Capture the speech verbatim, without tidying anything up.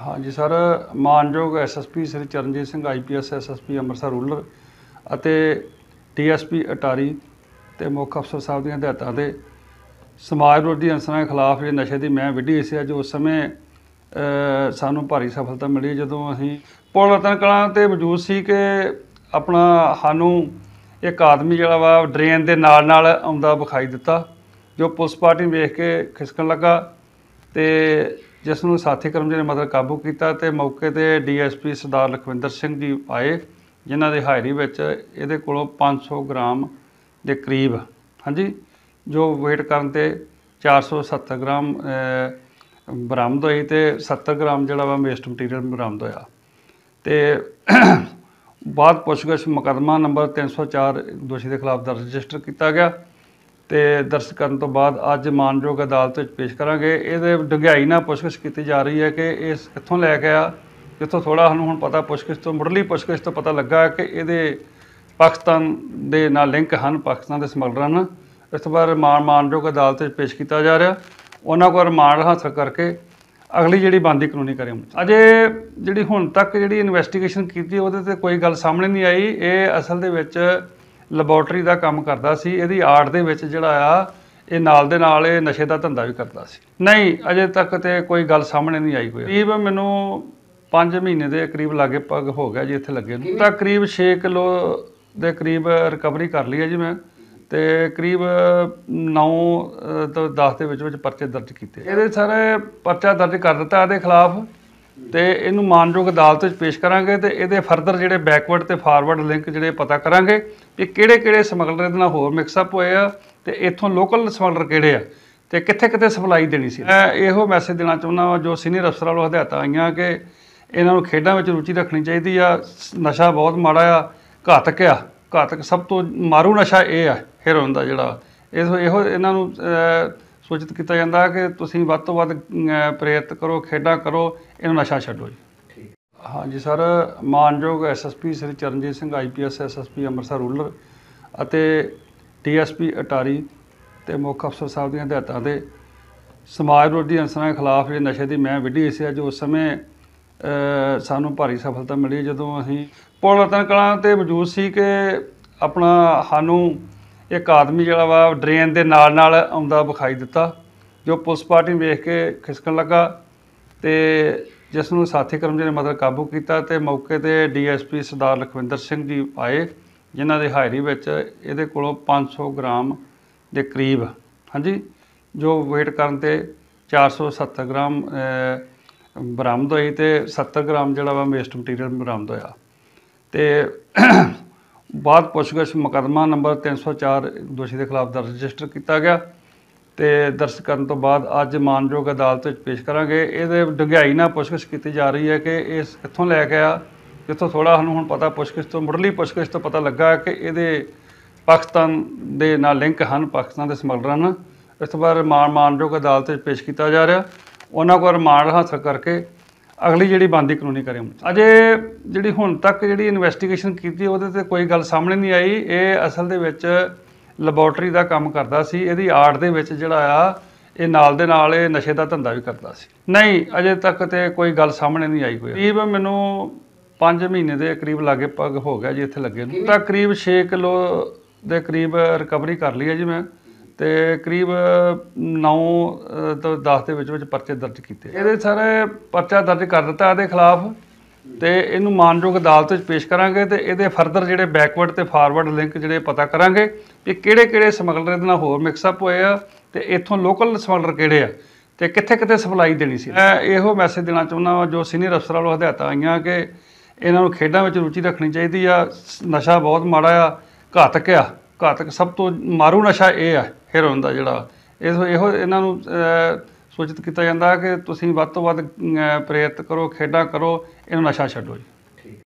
हाँ जी सर, मानयोग S S P Shri Charanjit Singh I P S S S P Amritsar rural ਅਤੇ डी एस पी अटारी ਤੇ ਮੁੱਖ ਅਫਸਰ ਸਾਹਿਬ ਦੀਆਂ ਹਦਾਇਤਾਂ ਤੇ ਸਮਾਜ ਵਿਰੋਧੀ ਅੰਸਰਾਂ ਦੇ ਖਿਲਾਫ ਇਹ ਨਸ਼ੇ ਦੀ ਮੈਂ ਵਿੱਢੀ ਸੀ। ਅੱਜ ਉਸ ਸਮੇਂ ਸਾਨੂੰ ਭਾਰੀ ਸਫਲਤਾ ਮਿਲੀ ਜਦੋਂ ਅਸੀਂ ਪੁਲ ਰਤਨ ਕਲਾਂ ਤੇ ਮੌਜੂਦ ਸੀ ਕਿ ਆਪਣਾ ਸਾਨੂੰ ਇੱਕ ਆਦਮੀ ਜਿਹੜਾ ਵਾ ਡਰੇਨ ਦੇ ਨਾਲ ਨਾਲ ਆਉਂਦਾ ਵਿਖਾਈ ਦਿੱਤਾ, ਜੋ ਪੁਲਿਸ ਪਾਰਟੀ ਵੇਖ ਕੇ ਖਿਸਕਣ ਲੱਗਾ ਤੇ ਜਿਸ ਨੂੰ ਸਾਥੀ ਕਰਮਚਾਰੀ ਨੇ ਮਤਲਬ ਕਾਬੂ ਕੀਤਾ ਤੇ ਮੌਕੇ ਤੇ D S P Sardar Lakhwinder Singh ji ਆਏ, ਜਿਨ੍ਹਾਂ ਦੀ ਹਾਜ਼ਰੀ ਵਿੱਚ ਇਹਦੇ ਕੋਲੋਂ ਪੰਜ ਸੌ ਗ੍ਰਾਮ ਦੇ ਕਰੀਬ ਹਾਂਜੀ ਜੋ ਵੇਟ ਕਰਨ ਤੇ ਚਾਰ ਸੌ ਸੱਤਰ ਗ੍ਰਾਮ ਬਰਾਮਦ ਹੋਈ ਤੇ ਸੱਤਰ ਗ੍ਰਾਮ ਜਿਹੜਾ ਵਾ ਵੇਸਟ ਮਟੀਰੀਅਲ ਬਰਾਮਦ ਹੋਇਆ। ਤੇ ਬਾਅਦ ਪੁੱਛਗਿੱਛ ਮੁਕੱਦਮਾ ਨੰਬਰ ਤਿੰਨ ਸੌ ਚਾਰ ਦੋਸ਼ੀ ਦੇ ਖਿਲਾਫ ਦਰਜ ਰਜਿਸਟਰ ਕੀਤਾ ਗਿਆ ਤੇ ਦਰਜ ਕਰਨ ਤੋਂ ਬਾਅਦ ਅੱਜ ਮਾਨਯੋਗ ਅਦਾਲਤ ਵਿੱਚ ਪੇਸ਼ ਕਰਾਂਗੇ। ਇਹਦੇ ਡੂੰਘਾਈ ਨਾਲ ਪੁੱਛਗਿੱਛ ਕੀਤੀ ਜਾ ਰਹੀ ਹੈ ਕਿ ਇਹ ਕਿੱਥੋਂ ਲੈ ਕੇ ਆ, ਜਿੱਥੋਂ ਥੋੜ੍ਹਾ ਸਾਨੂੰ ਹੁਣ ਪਤਾ ਪੁੱਛਗਿੱਛ ਤੋਂ ਮੁੱਢਲੀ ਪੁੱਛਗਿੱਛ ਤੋਂ ਪਤਾ ਲੱਗਾ ਕਿ ਇਹਦੇ ਪਾਕਿਸਤਾਨ ਦੇ ਨਾਲ ਲਿੰਕ ਹਨ, ਪਾਕਿਸਤਾਨ ਦੇ ਸਮਗਲਰ ਹਨ। ਇਸ ਤੋਂ ਬਾਅਦ ਮਾਨ ਮਾਨਯੋਗ ਅਦਾਲਤ ਵਿੱਚ ਪੇਸ਼ ਕੀਤਾ ਜਾ ਰਿਹਾ, ਉਹਨਾਂ ਕੋਲ ਰਿਮਾਂਡ ਹਾਸਲ ਕਰਕੇ ਅਗਲੀ ਜਿਹੜੀ ਬਣਦੀ ਕਾਨੂੰਨੀ ਕਾਰਵਾਈ। ਅਜੇ ਜਿਹੜੀ ਹੁਣ ਤੱਕ ਜਿਹੜੀ ਇਨਵੈਸਟੀਗੇਸ਼ਨ ਕੀਤੀ ਉਹਦੇ 'ਤੇ ਕੋਈ ਗੱਲ ਸਾਹਮਣੇ ਨਹੀਂ ਆਈ। ਇਹ ਅਸਲ ਦੇ ਵਿੱਚ ਲੈਬੋਰਟਰੀ ਦਾ ਕੰਮ ਕਰਦਾ ਸੀ, ਇਹਦੀ ਆੜ ਦੇ ਵਿੱਚ ਜਿਹੜਾ ਆ ਇਹ ਨਾਲ ਦੇ ਨਾਲ ਇਹ ਨਸ਼ੇ ਦਾ ਧੰਦਾ ਵੀ ਕਰਦਾ ਸੀ। ਨਹੀਂ, ਅਜੇ ਤੱਕ ਤੇ ਕੋਈ ਗੱਲ ਸਾਹਮਣੇ ਨਹੀਂ ਆਈ। ਕੋਈ ਕਰੀਬ ਮੈਨੂੰ ਪੰਜ ਮਹੀਨੇ ਦੇ ਕਰੀਬ ਲਾਗੇ ਪੱਗ ਹੋ ਗਿਆ ਜੀ ਇੱਥੇ ਲੱਗੇ ਨੂੰ, ਤਾਂ ਕਰੀਬ ਛੇ ਕਿਲੋ ਦੇ ਕਰੀਬ ਰਿਕਵਰੀ ਕਰ ਲਈ ਹੈ ਜੀ ਮੈਂ, ਤੇ ਕਰੀਬ ਨੌ ਤੋਂ ਦਸ ਦੇ ਵਿੱਚ ਵਿੱਚ ਪਰਚੇ ਦਰਜ ਕੀਤੇ। ਇਹਦੇ ਸਾਰੇ ਪਰਚਾ ਦਰਜ ਕਰ ਦਿੱਤਾ ਇਹਦੇ ਖਿਲਾਫ ਤੇ ਇਹਨੂੰ ਮਾਨਯੋਗ ਅਦਾਲਤ ਵਿੱਚ ਪੇਸ਼ ਕਰਾਂਗੇ ਤੇ ਇਹਦੇ ਫਰਦਰ ਜਿਹੜੇ ਬੈਕਵਰਡ ਤੇ ਫਾਰਵਰਡ ਲਿੰਕ ਜਿਹੜੇ ਪਤਾ ਕਰਾਂਗੇ ਕਿ ਕਿਹੜੇ ਕਿਹੜੇ ਸਮਗਲਰ ਇਹਦੇ ਨਾਲ ਹੋਰ ਮਿਕਸਅਪ ਹੋਏ ਆ ਤੇ ਇੱਥੋਂ ਲੋਕਲ ਸਮਗਲਰ ਕਿਹੜੇ ਆ ਤੇ ਕਿੱਥੇ ਕਿੱਥੇ ਸਪਲਾਈ ਦੇਣੀ ਸੀ। ਮੈਂ ਇਹੋ ਮੈਸੇਜ ਦੇਣਾ ਚਾਹੁੰਦਾ ਵਾਂ ਜੋ ਸੀਨੀਅਰ ਅਫਸਰਾਂ ਵੱਲੋਂ ਹਦਾਇਤਾਂ ਆਈਆਂ ਕਿ ਇਹਨਾਂ ਨੂੰ ਖੇਡਾਂ ਵਿੱਚ ਰੁਚੀ ਰੱਖਣੀ ਚਾਹੀਦੀ ਆ। ਨਸ਼ਾ ਬਹੁਤ ਮਾੜਾ ਆ, ਘਾਤਕ ਆ, ਘਾਤਕ ਸਭ ਤੋਂ ਮਾਰੂ ਨਸ਼ਾ ਇਹ ਆ ਹੈਰੋਇਨ ਦਾ ਜਿਹੜਾ। ਇਹੋ ਇਹੋ ਇਹਨਾਂ ਨੂੰ ਸੂਚਿਤ ਕੀਤਾ ਜਾਂਦਾ ਕਿ ਤੁਸੀਂ ਵੱਧ ਤੋਂ ਵੱਧ ਪ੍ਰੇਰਿਤ ਕਰੋ, ਖੇਡਾਂ ਕਰੋ, ਇਹਨੂੰ ਨਸ਼ਾ ਛੱਡੋ ਜੀ। ਹਾਂ ਜੀ ਸਰ, ਮਾਨਯੋਗ S S P Shri Charanjit Singh I P S S S P Amritsar rural ਅਤੇ ਡੀ ਐਸ ਪੀ ਅਟਾਰੀ ਤੇ ਮੁੱਖ ਅਫਸਰ ਸਾਹਿਬ ਦੀਆਂ ਹਦਾਇਤਾਂ ਤੇ ਸਮਾਜ ਵਿਰੋਧੀ ਅੰਸਰਾਂ ਦੇ ਖਿਲਾਫ ਇਹ ਨਸ਼ੇ ਦੀ ਮੈਂ ਵਿੱਢੀ ਸੀ। ਅੱਜ ਉਸ ਸਮੇਂ ਸਾਨੂੰ ਭਾਰੀ ਸਫਲਤਾ ਮਿਲੀ ਜਦੋਂ ਅਸੀਂ ਪੁਲ ਰਤਨ ਕਲਾਂ ਤੇ ਮੌਜੂਦ ਸੀ ਕਿ ਆਪਣਾ ਸਾਨੂੰ ਇੱਕ ਆਦਮੀ ਜਿਹੜਾ ਵਾ ਡਰੇਨ ਦੇ ਨਾਲ ਨਾਲ ਆਉਂਦਾ ਵਿਖਾਈ ਦਿੱਤਾ, ਜੋ ਪੁਲਿਸ ਪਾਰਟੀ ਵੇਖ ਕੇ ਖਿਸਕਣ ਲੱਗਾ ਤੇ ਜਿਸ ਨੂੰ ਸਾਥੀ ਕਰਮਚਾਰੀ ਨੇ ਮਤਲਬ ਕਾਬੂ ਕੀਤਾ ਤੇ ਮੌਕੇ ਤੇ D S P Sardar Lakhwinder Singh ji ਆਏ, ਜਿਨ੍ਹਾਂ ਦੀ ਹਾਜ਼ਰੀ ਵਿੱਚ ਇਹਦੇ ਕੋਲੋਂ ਪੰਜ ਸੌ ਗ੍ਰਾਮ ਦੇ ਕਰੀਬ ਹਾਂਜੀ ਜੋ ਵੇਟ ਕਰਨ ਤੇ ਚਾਰ ਸੌ ਸੱਤਰ ਗ੍ਰਾਮ ਬਰਾਮਦ ਹੋਈ ਤੇ ਸੱਤਰ ਗ੍ਰਾਮ ਜਿਹੜਾ ਵਾ ਵੇਸਟ ਮਟੀਰੀਅਲ ਬਰਾਮਦ ਹੋਇਆ। ਤੇ ਬਾਅਦ ਪੁੱਛਗਿੱਛ ਮੁਕੱਦਮਾ ਨੰਬਰ ਤਿੰਨ ਸੌ ਚਾਰ ਦੋਸ਼ੀ ਦੇ ਖਿਲਾਫ ਦਰਜ ਰਜਿਸਟਰ ਕੀਤਾ ਗਿਆ ਤੇ ਦਰਜ ਕਰਨ ਤੋਂ ਬਾਅਦ ਅੱਜ ਮਾਨਯੋਗ ਅਦਾਲਤ ਵਿੱਚ ਪੇਸ਼ ਕਰਾਂਗੇ। ਇਹਦੇ ਡੂੰਘਾਈ ਨਾਲ ਪੁੱਛਗਿੱਛ ਕੀਤੀ ਜਾ ਰਹੀ ਹੈ ਕਿ ਇਹ ਕਿੱਥੋਂ ਲੈ ਕੇ ਆ, ਜਿੱਥੋਂ ਥੋੜ੍ਹਾ ਸਾਨੂੰ ਹੁਣ ਪਤਾ ਪੁੱਛਗਿੱਛ ਤੋਂ ਮੁੱਢਲੀ ਪੁੱਛਗਿੱਛ ਤੋਂ ਪਤਾ ਲੱਗਾ ਕਿ ਇਹਦੇ ਪਾਕਿਸਤਾਨ ਦੇ ਨਾਲ ਲਿੰਕ ਹਨ, ਪਾਕਿਸਤਾਨ ਦੇ ਸਮਗਲਰ ਹਨ। ਇਸ ਤੋਂ ਬਾਅਦ ਮਾਨ ਮਾਨਯੋਗ ਅਦਾਲਤ ਵਿੱਚ ਪੇਸ਼ ਕੀਤਾ ਜਾ ਰਿਹਾ, ਉਹਨਾਂ ਕੋਲ ਰਿਮਾਂਡ ਹਾਸਲ ਕਰਕੇ ਅਗਲੀ ਜਿਹੜੀ ਬਣਦੀ ਕਾਨੂੰਨੀ ਕਾਰਵਾਈ। ਅਜੇ ਜਿਹੜੀ ਹੁਣ ਤੱਕ ਜਿਹੜੀ ਇਨਵੈਸਟੀਗੇਸ਼ਨ ਕੀਤੀ ਉਹਦੇ 'ਤੇ ਕੋਈ ਗੱਲ ਸਾਹਮਣੇ ਨਹੀਂ ਆਈ। ਇਹ ਅਸਲ ਦੇ ਵਿੱਚ ਲੈਬੋਰਟਰੀ ਦਾ ਕੰਮ ਕਰਦਾ ਸੀ, ਇਹਦੀ ਆੜ ਦੇ ਵਿੱਚ ਜਿਹੜਾ ਆ ਇਹ ਨਾਲ ਦੇ ਨਾਲ ਇਹ ਨਸ਼ੇ ਦਾ ਧੰਦਾ ਵੀ ਕਰਦਾ ਸੀ। ਨਹੀਂ, ਅਜੇ ਤੱਕ ਤੇ ਕੋਈ ਗੱਲ ਸਾਹਮਣੇ ਨਹੀਂ ਆਈ। ਕੋਈ ਕਰੀਬ ਮੈਨੂੰ ਪੰਜ ਮਹੀਨੇ ਦੇ ਕਰੀਬ ਲਾਗੇ ਪੱਗ ਹੋ ਗਿਆ ਜੀ ਇੱਥੇ ਲੱਗੇ ਨੂੰ, ਤਾਂ ਕਰੀਬ ਛੇ ਕਿਲੋ ਦੇ ਕਰੀਬ ਰਿਕਵਰੀ ਕਰ ਲਈ ਹੈ ਜੀ ਮੈਂ, ਤੇ ਕਰੀਬ ਨੌ ਤੋਂ ਦਸ ਦੇ ਵਿੱਚ ਵਿੱਚ ਪਰਚੇ ਦਰਜ ਕੀਤੇ। ਇਹਦੇ ਸਾਰੇ ਪਰਚਾ ਦਰਜ ਕਰ ਦਿੱਤਾ ਇਹਦੇ ਖਿਲਾਫ ਤੇ ਇਹਨੂੰ ਮਾਨਯੋਗ ਅਦਾਲਤ ਵਿੱਚ ਪੇਸ਼ ਕਰਾਂਗੇ ਤੇ ਇਹਦੇ ਫਰਦਰ ਜਿਹੜੇ ਬੈਕਵਰਡ ਤੇ ਫਾਰਵਰਡ ਲਿੰਕ ਜਿਹੜੇ ਪਤਾ ਕਰਾਂਗੇ ਕਿ ਕਿਹੜੇ ਕਿਹੜੇ ਸਮਗਲਰ ਇਹਦੇ ਨਾਲ ਹੋਰ ਮਿਕਸਅਪ ਹੋਏ ਆ ਤੇ ਇੱਥੋਂ ਲੋਕਲ ਸਮਗਲਰ ਕਿਹੜੇ ਆ ਤੇ ਕਿੱਥੇ ਕਿੱਥੇ ਸਪਲਾਈ ਦੇਣੀ ਸੀ। ਮੈਂ ਇਹੋ ਮੈਸੇਜ ਦੇਣਾ ਚਾਹੁੰਦਾ ਵਾਂ ਜੋ ਸੀਨੀਅਰ ਅਫਸਰਾਂ ਵੱਲੋਂ ਹਦਾਇਤਾਂ ਆਈਆਂ ਕਿ ਇਹਨਾਂ ਨੂੰ ਖੇਡਾਂ ਵਿੱਚ ਰੁਚੀ ਰੱਖਣੀ ਚਾਹੀਦੀ ਆ। ਨਸ਼ਾ ਬਹੁਤ ਮਾੜਾ ਆ, ਘਾਤਕ ਆ, ਘਾਤਕ ਸਭ ਤੋਂ ਮਾਰੂ ਨਸ਼ਾ ਇਹ ਆ ਹੈਰੋਇਨ ਦਾ ਜਿਹੜਾ। ਇਹੋ ਇਹੋ ਇਹਨਾਂ ਨੂੰ ਸੂਚਿਤ ਕੀਤਾ ਜਾਂਦਾ ਕਿ ਤੁਸੀਂ ਵੱਧ ਤੋਂ ਵੱਧ ਪ੍ਰੇਰਿਤ ਕਰੋ, ਖੇਡਾਂ ਕਰੋ, ਇਹਨੂੰ ਨਸ਼ਾ ਛੱਡੋ ਜੀ।